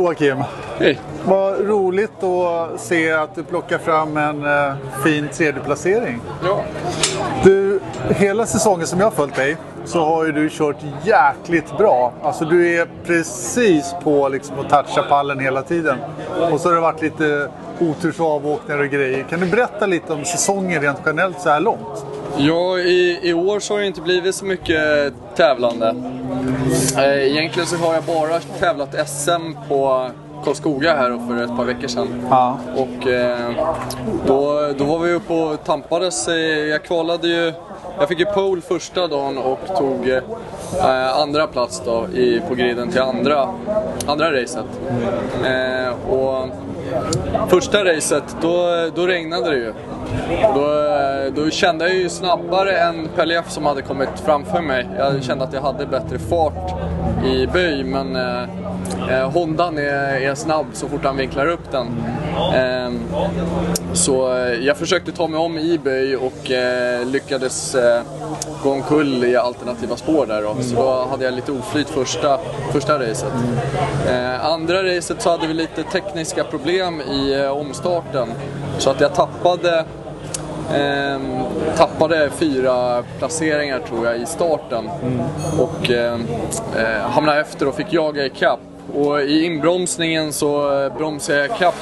Joakim. Hej. Vad roligt att se att du plockar fram en fin tredjeplacering. Ja. Du, hela säsongen som jag har följt dig så har ju du kört jäkligt bra. Alltså du är precis på liksom att toucha pallen hela tiden. Och så har det varit lite otursavåkningar och grejer. Kan du berätta lite om säsongen rent generellt så här långt? Ja, i år så har det inte blivit så mycket tävlande. Egentligen så har jag bara tävlat SM på Karlskoga här för ett par veckor sedan. Ja. Och då var vi uppe och tampades. Jag kvalade ju, jag fick ju pole första dagen och tog andra plats då på griden till andra racet. Och första racet då regnade det ju. Då kände jag ju snabbare än Pelef som hade kommit framför mig. Jag kände att jag hade bättre fart i böj, men Hondan är snabb så fort han vinklar upp den. Så jag försökte ta mig om i böj och lyckades gå omkull i alternativa spår där då. Så då hade jag lite oflyt första racet. Andra racet så hade vi lite tekniska problem i omstarten, så att jag tappade 4 placeringar tror jag i starten och hamnade efter och fick jaga i kapp. Och i inbromsningen så bromsade jag kapp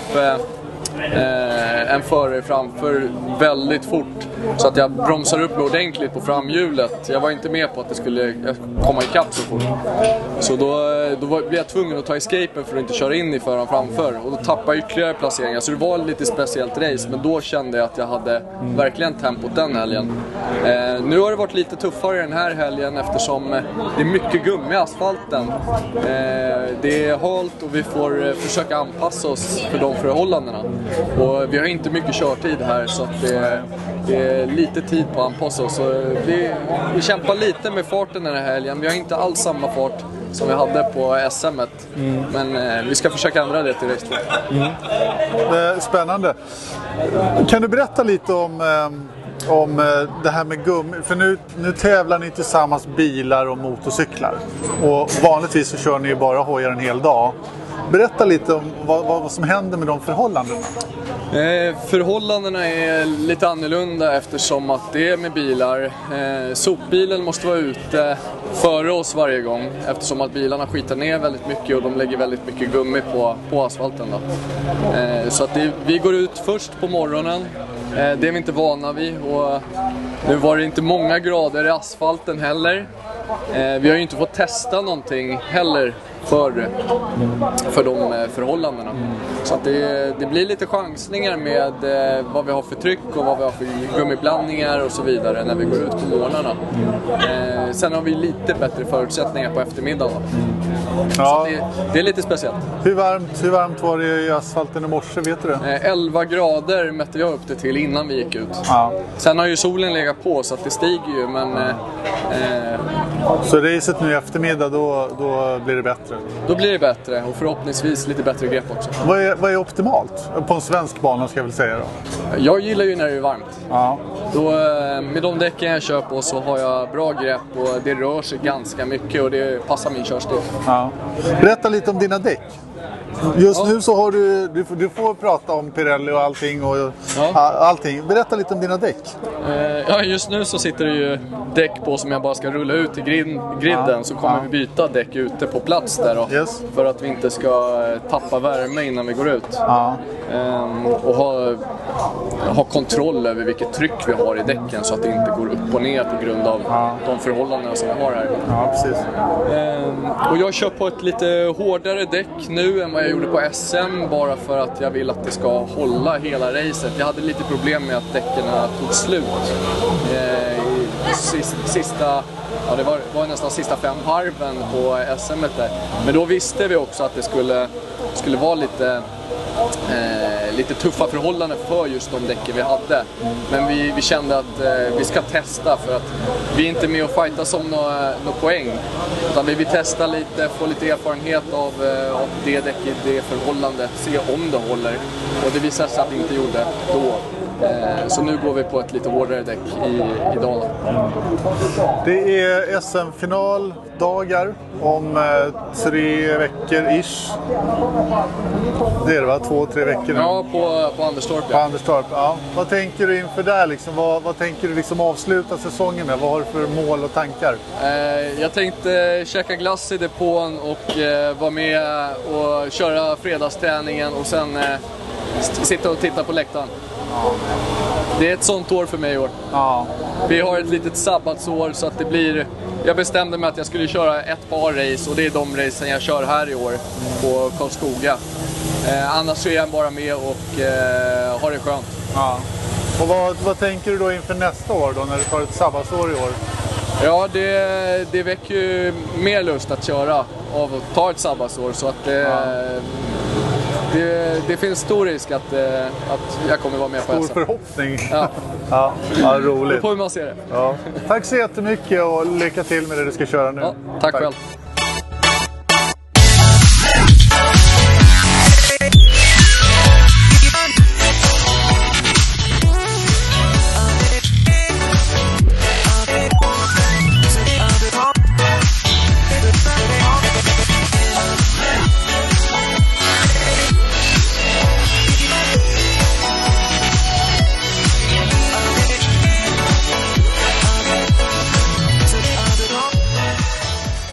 en förare framför väldigt fort, så att jag bromsade upp mig ordentligt på framhjulet. Jag var inte med på att det skulle komma i kapp så fort. Så då blev jag tvungen att ta escapen för att inte köra in i föraren framför. Och då tappade jag ytterligare placeringar. Så det var ett lite speciellt race, men då kände jag att jag hade verkligen tempot den helgen. Nu har det varit lite tuffare den här helgen eftersom det är mycket gummi i asfalten. Det är halt och vi får försöka anpassa oss för de förhållandena. Och vi har inte mycket körtid här, så att det är lite tid på att anpassa oss. Så vi kämpar lite med farten den här helgen. Vi har inte alls samma fart som vi hade på SM-et. Men vi ska försöka ändra det till race 2. Spännande. Kan du berätta lite om det här med gummi? För nu tävlar ni tillsammans bilar och motorcyklar. Och vanligtvis så kör ni ju bara hojar en hel dag. Berätta lite om vad som händer med de förhållandena. Förhållandena är lite annorlunda eftersom att det är med bilar. Sopbilen måste vara ute före oss varje gång, eftersom att bilarna skitar ner väldigt mycket och de lägger väldigt mycket gummi på asfalten då. Så att vi går ut först på morgonen. Det är vi inte vana vid, och nu var det inte många grader i asfalten heller. Vi har ju inte fått testa någonting heller för de förhållandena. Så att det blir lite chansningar med vad vi har för tryck och vad vi har för gummiblandningar och så vidare när vi går ut på morgnarna. Sen har vi lite bättre förutsättningar på eftermiddagen. Ja. Så det är lite speciellt. Hur varmt var det i asfalten i morse, vet du det? 11 grader mätte jag upp det till innan vi gick ut. Ja. Sen har ju solen legat på så att det stiger ju, men så racet nu i eftermiddag, då blir det bättre? Då blir det bättre, och förhoppningsvis lite bättre grepp också. Vad är optimalt? På en svensk bana ska jag väl säga då. Jag gillar ju när det är varmt. Ja. Då, med de däcken jag kör på så har jag bra grepp och det rör sig ganska mycket och det passar min körstil. Ja. Berätta lite om dina däck. Just nu så har du får prata om Pirelli och allting allting. Berätta lite om dina däck. Ja, just nu så sitter det ju däck på som jag bara ska rulla ut i griden, så kommer vi byta däck ute på plats där då, för att vi inte ska tappa värme innan vi går ut. Och ha kontroll över vilket tryck vi har i däcken så att det inte går upp och ner på grund av de förhållanden som vi har här. Ja, precis. Och jag kör på ett lite hårdare däck nu än vad jag gjorde på SM, bara för att jag vill att det ska hålla hela racet. Jag hade lite problem med att däcken tog slut sista, ja, det var nästan sista 5 varven på SM-et där. Men då visste vi också att det skulle vara lite tuffa förhållanden för just de däcken vi hade. Men vi kände att vi ska testa, för att vi är inte med och fightas om några poäng. Utan vi vill testa lite, få lite erfarenhet av det däcket, det förhållandet, se om det håller. Och det visade sig att det inte gjorde då. Så nu går vi på ett lite hårdare däck idag. Det är SM-finaldagar om 3 veckor ish. Det är det va? 2-3 veckor nu? Ja, på Anderstorp. På Anderstorp, ja. Vad tänker du inför där liksom? Vad tänker du liksom avsluta säsongen med? Vad har du för mål och tankar? Jag tänkte käka glass i depån och vara med och köra fredagsträningen och sen sitta och titta på läktaren. Det är ett sånt år för mig i år. Ja. Vi har ett litet sabbatsår så att det blir... Jag bestämde mig att jag skulle köra ett par race och det är de racen jag kör här i år på Karlskoga. Annars är jag bara med och har det skönt. Ja. Och vad tänker du då inför nästa år då när du tar ett sabbatsår i år? Ja, det väcker ju mer lust att köra av att ta ett sabbatsår så att det finns stor risk att jag kommer vara med på SM. Stor förhoppning. Ja. Ja, roligt. Då får man se det. Ja. Tack så jättemycket och lycka till med det du ska köra nu. Ja, tack själv.